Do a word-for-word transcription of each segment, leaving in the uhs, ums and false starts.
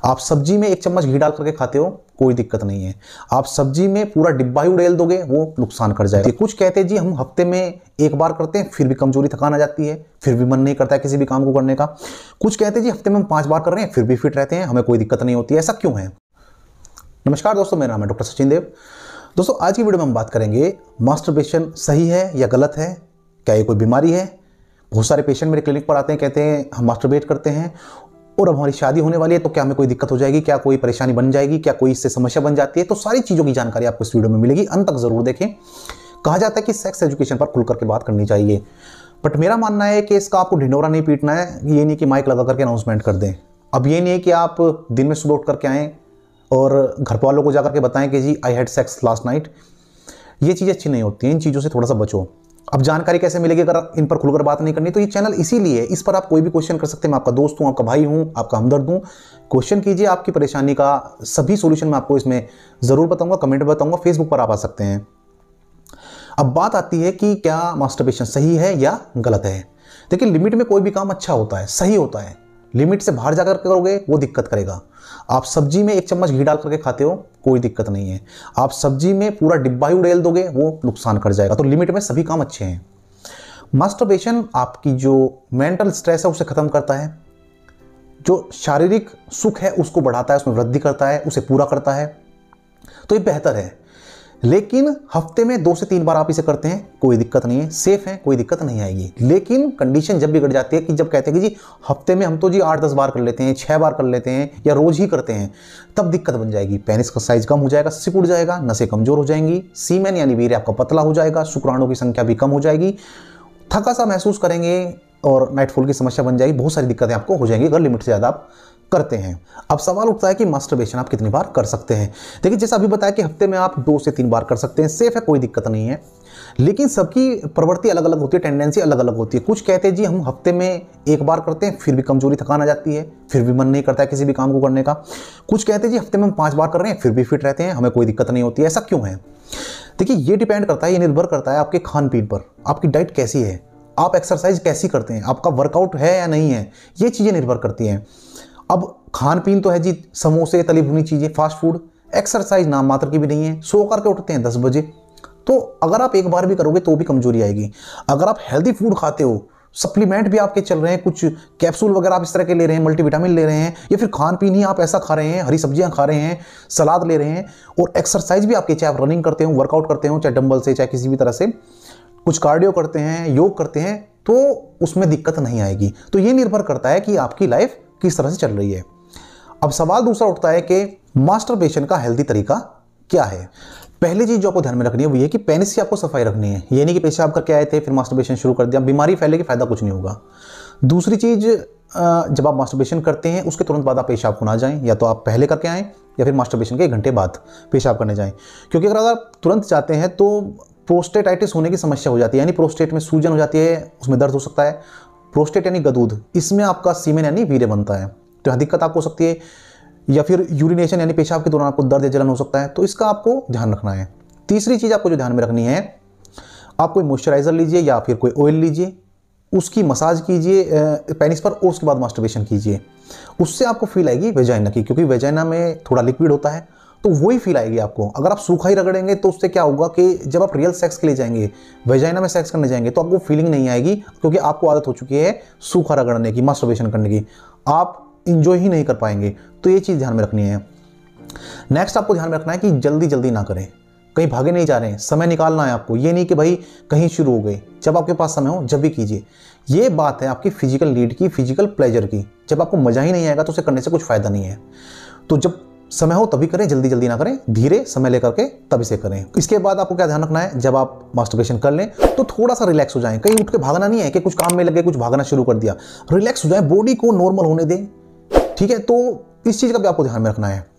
आप सब्जी में एक चम्मच घी डाल करके खाते हो, कोई दिक्कत नहीं है। आप सब्जी में पूरा डिब्बा ही उड़ेल दोगे, वो नुकसान कर जाएगा। कुछ कहते हैं जी हम हफ्ते में एक बार करते हैं, फिर भी कमजोरी थकान आ जाती है, फिर भी मन नहीं करता है किसी भी काम को करने का। कुछ कहते हैं जी हफ्ते में हम पांच बार कर रहे हैं, फिर भी फिट रहते हैं, हमें कोई दिक्कत नहीं होती है। ऐसा क्यों है? नमस्कार दोस्तों, मेरा नाम है डॉक्टर सचिन देव। दोस्तों, आज की वीडियो में हम बात करेंगे मास्टरबेशन सही है या गलत है, क्या ये कोई बीमारी है। बहुत सारे पेशेंट मेरे क्लिनिक पर आते हैं, कहते हैं हम मास्टरबेट करते हैं और अब हमारी शादी होने वाली है, तो क्या हमें कोई दिक्कत हो जाएगी, क्या कोई परेशानी बन जाएगी, क्या कोई इससे समस्या बन जाती है। तो सारी चीज़ों की जानकारी आपको इस वीडियो में मिलेगी, अंत तक जरूर देखें। कहा जाता है कि सेक्स एजुकेशन पर खुल करके बात करनी चाहिए, बट मेरा मानना है कि इसका आपको ढिंढोरा नहीं पीटना है। ये नहीं कि माइक लगा करके अनाउंसमेंट कर दें। अब ये नहीं है कि आप दिन में सुबह उठ करके आएँ और घर वालों को जाकर के बताएं कि जी I had sex last night. ये चीज़ें अच्छी नहीं होती हैं, इन चीज़ों से थोड़ा सा बचो। अब जानकारी कैसे मिलेगी अगर इन पर खुलकर बात नहीं करनी? तो ये चैनल इसीलिए, इस पर आप कोई भी क्वेश्चन कर सकते हैं। मैं आपका दोस्त हूँ, आपका भाई हूँ, आपका हमदर्द हूँ। क्वेश्चन कीजिए, आपकी परेशानी का सभी सॉल्यूशन मैं आपको इसमें ज़रूर बताऊंगा, कमेंट में बताऊंगा, फेसबुक पर आप आ सकते हैं। अब बात आती है कि क्या मास्टरबेशन सही है या गलत है। देखिए, लिमिट में कोई भी काम अच्छा होता है, सही होता है। लिमिट से बाहर जाकर करोगे वो दिक्कत करेगा। आप सब्जी में एक चम्मच घी डाल करके खाते हो, कोई दिक्कत नहीं है। आप सब्जी में पूरा डिब्बा ही उड़ेल दोगे, वो नुकसान कर जाएगा। तो लिमिट में सभी काम अच्छे हैं। मास्टरबेशन आपकी जो मेंटल स्ट्रेस है उसे खत्म करता है, जो शारीरिक सुख है उसको बढ़ाता है, उसमें वृद्धि करता है, उसे पूरा करता है। तो ये बेहतर है। लेकिन हफ्ते में दो से तीन बार आप इसे करते हैं, कोई दिक्कत नहीं है, सेफ है, कोई दिक्कत नहीं आएगी। लेकिन कंडीशन जब बिगड़ जाती है कि जब कहते हैं कि जी हफ्ते में हम तो जी आठ दस बार कर लेते हैं, छह बार कर लेते हैं या रोज ही करते हैं, तब दिक्कत बन जाएगी। पेनिस का साइज कम हो जाएगा, सिकुड़ जाएगा, नसें कमजोर हो जाएंगी, सीमेन यानी वीर्य आपका पतला हो जाएगा, शुक्राणुओं की संख्या भी कम हो जाएगी, थका सा महसूस करेंगे और नाइटफॉल की समस्या बन जाएगी। बहुत सारी दिक्कतें आपको हो जाएंगी अगर लिमिट से ज़्यादा आप करते हैं। अब सवाल उठता है कि मास्टरबेशन आप कितनी बार कर सकते हैं। देखिए, जैसा अभी बताया कि हफ्ते में आप दो से तीन बार कर सकते हैं, सेफ है, कोई दिक्कत नहीं है। लेकिन सबकी प्रवृत्ति अलग अलग होती है, टेंडेंसी अलग अलग होती है। कुछ कहते हैं जी हम हफ्ते में एक बार करते हैं, फिर भी कमजोरी थकान आ जाती है, फिर भी मन नहीं करता है किसी भी काम को करने का। कुछ कहते हैं जी हफ्ते में हम पांच बार कर रहे हैं, फिर भी फिट रहते हैं, हमें कोई दिक्कत नहीं होती है। ऐसा क्यों है? देखिए, ये डिपेंड करता है, ये निर्भर करता है आपके खान पीन पर, आपकी डाइट कैसी है, आप एक्सरसाइज कैसी करते हैं, आपका वर्कआउट है या नहीं है, ये चीज़ें निर्भर करती हैं। अब खान पीन तो है जी समोसे, तली भुनी चीज़ें, फास्ट फूड। एक्सरसाइज नाम मात्र की भी नहीं है, सो करके उठते हैं दस बजे। तो अगर आप एक बार भी करोगे तो भी कमजोरी आएगी। अगर आप हेल्दी फूड खाते हो, सप्लीमेंट भी आपके चल रहे हैं, कुछ कैप्सूल वगैरह आप इस तरह के ले रहे हैं, मल्टीविटामिन ले रहे हैं, या फिर खान पीन ही आप ऐसा खा रहे हैं, हरी सब्जियां खा रहे हैं, सलाद ले रहे हैं, और एक्सरसाइज भी आपके, चाहे आप रनिंग करते हो, वर्कआउट करते हो, चाहे डंबल से, चाहे किसी भी तरह से, कुछ कार्डियो करते हैं, योग करते हैं, तो उसमें दिक्कत नहीं आएगी। तो ये निर्भर करता है कि आपकी लाइफ किस तरह से चल रही है। अब सवाल दूसरा उठता है कि मास्टरबेशन का हेल्दी तरीका क्या है। पहली चीज जो आपको ध्यान में रखनी है वो ये कि पेनिस से आपको सफाई रखनी है। ये नहीं कि पेशाब करके आए थे फिर मास्टरबेशन शुरू कर दिया, बीमारी फैलेगी, फायदा कुछ नहीं होगा। दूसरी चीज, जब आप मास्टरबेशन करते हैं उसके तुरंत बाद आप पेशाब को ना जाएं, या तो आप पहले करके आएँ या फिर मास्टरबेशन के एक घंटे बाद पेशाब करने जाएं। क्योंकि अगर आप तुरंत जाते हैं तो प्रोस्टेटाइटिस होने की समस्या हो जाती है, यानी प्रोस्टेट में सूजन हो जाती है, उसमें दर्द हो सकता है। प्रोस्टेट यानी गदूद, इसमें आपका सीमेन यानी वीर्य बनता है, तो यहाँ दिक्कत आपको हो सकती है। या फिर यूरिनेशन यानी पेशाब के दौरान आपको दर्द या जलन हो सकता है, तो इसका आपको ध्यान रखना है। तीसरी चीज़ आपको जो ध्यान में रखनी है, आप कोई मॉइस्चराइजर लीजिए या फिर कोई ऑयल लीजिए, उसकी मसाज कीजिए पेनिस पर और उसके बाद मास्टरबेशन कीजिए। उससे आपको फील आएगी वेजाइना की, क्योंकि वेजाइना में थोड़ा लिक्विड होता है, तो वही फील आएगी आपको। अगर आप सूखा ही रगड़ेंगे तो उससे क्या होगा कि जब आप रियल सेक्स के लिए जाएंगे, वेजाइना में सेक्स करने जाएंगे, तो आपको फीलिंग नहीं आएगी, क्योंकि आपको आदत हो चुकी है सूखा रगड़ने की, मास्टरबेशन करने की। आप इंजॉय ही नहीं कर पाएंगे। तो ये चीज़ ध्यान में रखनी है। नेक्स्ट आपको ध्यान में रखना है कि जल्दी जल्दी ना करें, कहीं भागे नहीं जा रहे हैं, समय निकालना है आपको। ये नहीं कि भाई कहीं शुरू हो गए, जब आपके पास समय हो जब भी कीजिए। ये बात है आपकी फिजिकल नीड की, फिजिकल प्लेजर की। जब आपको मजा ही नहीं आएगा तो उसे करने से कुछ फायदा नहीं है। तो जब समय हो तभी करें, जल्दी जल्दी ना करें, धीरे समय लेकर के तब इसे करें। इसके बाद आपको क्या ध्यान रखना है, जब आप मास्टरबेशन कर लें तो थोड़ा सा रिलैक्स हो जाएं। कहीं उठ के भागना नहीं है कि कुछ काम में लगे, कुछ भागना शुरू कर दिया। रिलैक्स हो जाए, बॉडी को नॉर्मल होने दें, ठीक है। तो इस चीज़ का भी आपको ध्यान में रखना है।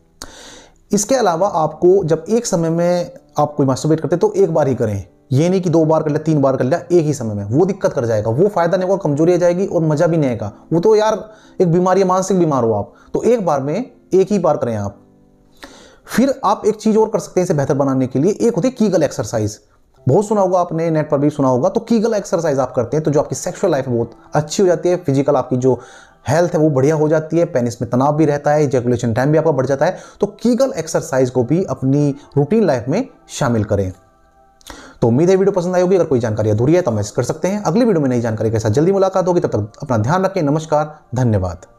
इसके अलावा आपको जब एक समय में आप कोई मास्टरबेट करते हैं तो एक बार ही करें। ये नहीं कि दो बार कर लिया, तीन बार कर लिया एक ही समय में, वो दिक्कत कर जाएगा, वो फायदा नहीं होगा, कमजोरी आ जाएगी और मजा भी नहीं आएगा। वो तो यार एक बीमारी है, मानसिक बीमार हो आप, तो एक बार में एक ही बार करें आप। फिर आप एक चीज और कर सकते हैं इसे बेहतर बनाने के लिए, एक होती है कीगल एक्सरसाइज। बहुत सुना होगा आपने, नेट पर भी सुना होगा। तो कीगल एक्सरसाइज आप करते हैं तो जो आपकी सेक्सुअल लाइफ बहुत अच्छी हो जाती है, फिजिकल आपकी जो हेल्थ है वो बढ़िया हो जाती है, पेनिस में तनाव भी रहता है, इजैकुलेशन टाइम भी आपका बढ़ जाता है। तो कीगल एक्सरसाइज को भी अपनी रूटीन लाइफ में शामिल करें। तो उम्मीद है वीडियो पसंद आई होगी। अगर कोई जानकारी अधूरी है तो मैसेज कर सकते हैं। अगली वीडियो में नई जानकारी के साथ जल्दी मुलाकात होगी। तब तक अपना ध्यान रखें। नमस्कार, धन्यवाद।